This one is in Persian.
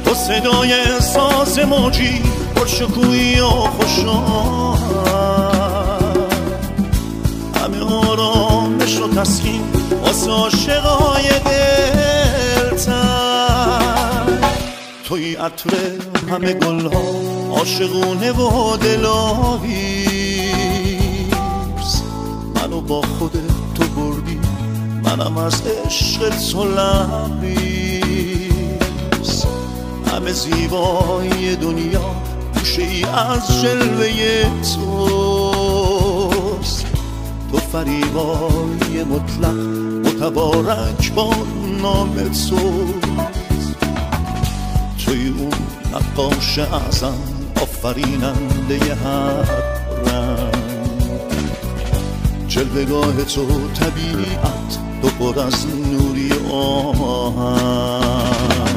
با صدای ساز موجی پرشکوهی و خوشا، همه آرامش و تسکین واسه عاشقای دلتن. توی عطر همه گلها عاشقونه و دلاویز، منو با خودت تو بردی، منم از عشق تو لبریز. همه زیبایی دنیا گوشه ای از جلوه توست، تو فریبای مطلق متبارک با نام توست. توی اون نقاش اعظم آفریننده هر رنگ، جلوه‌گاه تو طبیعت تو پر از نوری آهن.